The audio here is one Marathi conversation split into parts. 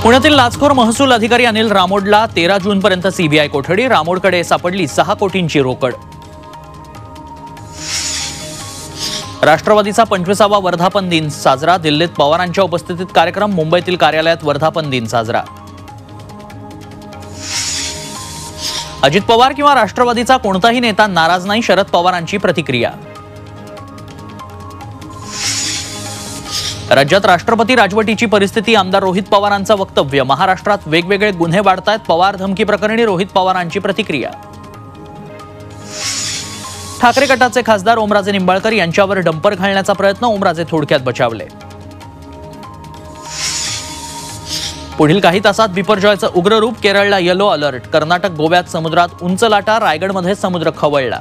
पुण्यातील लाचखोर महसूल अधिकारी अनिल रामोडला 13 जूनपर्यंत सीबीआय कोठडी। रामोडकडे सापडली 6 कोटींची रोकड। राष्ट्रवादीचा 25वा वर्धापन दिन साजरा। दिल्लीत पवारांच्या उपस्थितीत कार्यक्रम। मुंबईतील कार्यालयात वर्धापन दिन साजरा। अजित पवार किंवा राष्ट्रवादीचा कोणताही नेता नाराज नाही, शरद पवारांची प्रतिक्रिया। राज्यात राष्ट्रपती राजवटीची परिस्थिती, आमदार रोहित पवारांचं वक्तव्य। महाराष्ट्रात वेगवेगळे गुन्हे वाढतायत, पवार धमकी प्रकरणी रोहित पवारांची प्रतिक्रिया। ठाकरे गटाचे खासदार ओमराजे निंबाळकर यांच्यावर डंपर घालण्याचा प्रयत्न, ओमराजे थोडक्यात बचावले। पुढील काही तासात बिपरजॉयचं उग्र रूप, केरळला येलो अलर्ट। कर्नाटक गोव्यात समुद्रात उंच लाटा, रायगडमध्ये समुद्र खवळला।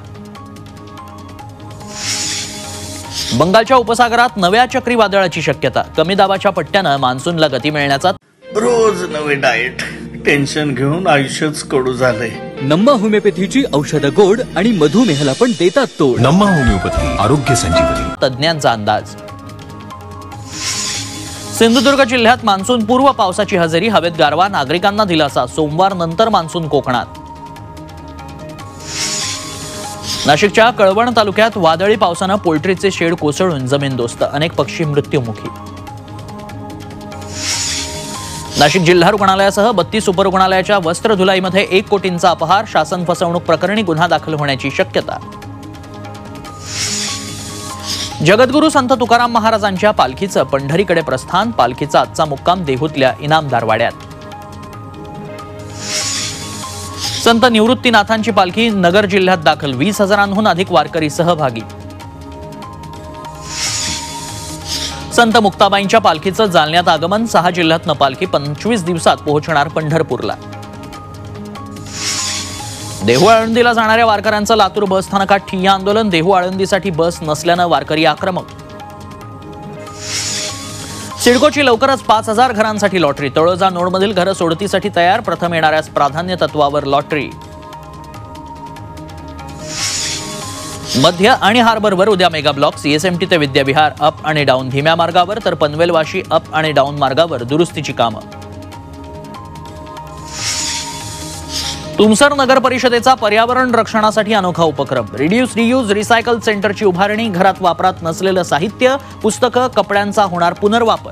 बंगालच्या उपसागरात नव्या चक्रीवादळाची शक्यता, कमी दाबाच्या पट्ट्यानं मान्सूनला गती मिळण्याचा। रोज नवे डाएट, टेन्शन घेऊन आयुष्यच कडू झालंय। नम्मा होमिओपॅथीची औषधं गोड आणि मधुमेहाला पण देतात तोड। नम्मा होमिओपॅथी, आरोग्य संजीवनी। तज्ञांचा अंदाज। सिंधुदुर्ग जिल्ह्यात मान्सून पूर्व पावसाची हजेरी, हवेत गारवा, नागरिकांना दिलासा। सोमवार नंतर मान्सून कोकणात। नाशिकच्या कळवण तालुक्यात वादळी पावसानं पोल्ट्रीचे शेड कोसळून जमीनदोस्त, अनेक पक्षी मृत्युमुखी। नाशिक जिल्हा रुग्णालयासह 32 उपरुग्णालयाच्या वस्त्र धुलाईमध्ये 1 कोटींचा अपहार, शासन फसवणूक प्रकरणी गुन्हा दाखल होण्याची शक्यता। जगद्गुरू संत तुकाराम महाराजांच्या पालखीचं पंढरीकडे प्रस्थान, पालखीचा आजचा मुक्काम देहूतल्या इनामदार वाड्यात। संत निवृत्तीनाथांची पालखी नगर जिल्ह्यात दाखल, 20,000हून अधिक वारकरी सहभागी। संत मुक्ताबाईंच्या पालखीचं जालन्यात आगमन, 6 जिल्ह्यातनं पालखी 25 दिवसात पोहोचणार पंढरपूरला। देहू आळंदीला जाणाऱ्या वारकऱ्यांचं लातूर बस स्थानकात ठिय्या आंदोलन, देहू आळंदीसाठी बस नसल्यानं वारकरी आक्रमक। सिडकोची लवकरच 5,000 घरांसाठी लॉटरी, तळोजा नोडमधील घरं सोडतीसाठी तयार, प्रथम येणाऱ्यास प्राधान्य तत्वावर लॉटरी। मध्य आणि हार्बरवर उद्या मेगा ब्लॉक, सीएसएमटी ते विद्याविहार अप आणि डाऊन धीम्या मार्गावर, तर पनवेल वाशी अप आणि डाऊन मार्गावर दुरुस्तीची कामं। तुमसर नगर परिषदेचा पर्यावरण रक्षणासाठी अनोखा उपक्रम, रिड्यूस रियूज रिसायकल सेंटरची उभारणी, घरात वापरात नसलेलं साहित्य, पुस्तकं, कपड्यांचा होणार पुनर्वापर।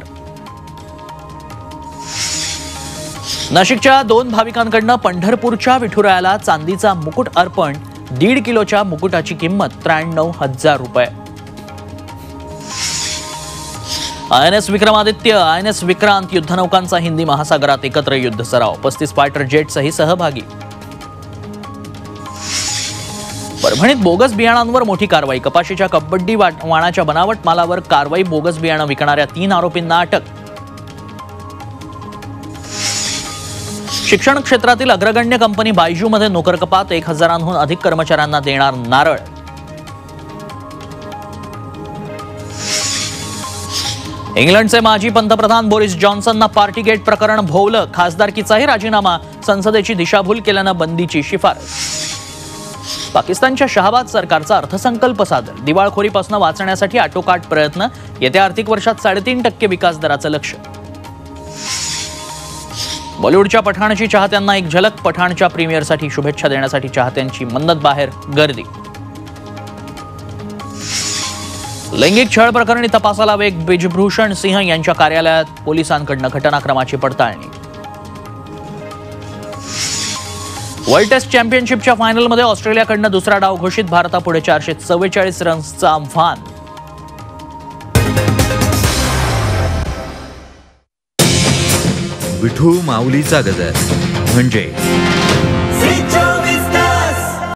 नाशिकच्या 2 भाविकांकडनं पंढरपूरच्या विठुरायाला चांदीचा मुकुट अर्पण, 1.5 किलोच्या मुकुटाची किंमत 93,000 रुपये। आयएनएस विक्रमादित्य, आयएनएस विक्रांत युद्धनौकांचा हिंदी महासागरात एकत्र युद्ध सराव, 35 फायटर जेट्सही सहभागी। परभणीत बोगस बियाणांवर मोठी कारवाई, कपाशीच्या कबड्डी वाणाच्या बनावट मालावर कारवाई, बोगस बियाणं विकणाऱ्या 3 आरोपींना अटक। शिक्षण क्षेत्रातील अग्रगण्य कंपनी बायजूमध्ये नोकर कपात, 1,000हून अधिक कर्मचाऱ्यांना देणार नारळ। इंग्लंडचे माजी पंतप्रधान बोरिस जॉन्सनना पार्टीगेट प्रकरण भोवलं, खासदारकीचाही राजीनामा, संसदेची दिशाभूल केल्यानं बंदीची शिफारस। पाकिस्तानच्या शहाबाज सरकारचा अर्थसंकल्प सादर, दिवाळखोरीपासून वाचण्यासाठी आटोकाट प्रयत्न, येत्या आर्थिक वर्षात 3.5% विकास दराचं लक्ष्य। बॉलिवूडच्या पठाणची चाहत्यांना एक झलक, पठाणच्या प्रीमियरसाठी शुभेच्छा देण्यासाठी चाहत्यांची मन्नत बाहेर गर्दी। लैंगिक छळ प्रकरणी तपासाला वेग, ब्रिजभूषण सिंह यांच्या कार्यालयात पोलिसांकडून घटनाक्रमाची पडताळणी। वर्ल्ड टेस्ट चॅम्पियनशिपच्या फायनलमध्ये ऑस्ट्रेलियाकडून दुसरा डाव घोषित, भारतापुढे 444 रन्सचं आव्हान। विठू माऊलीचा गजर म्हणजे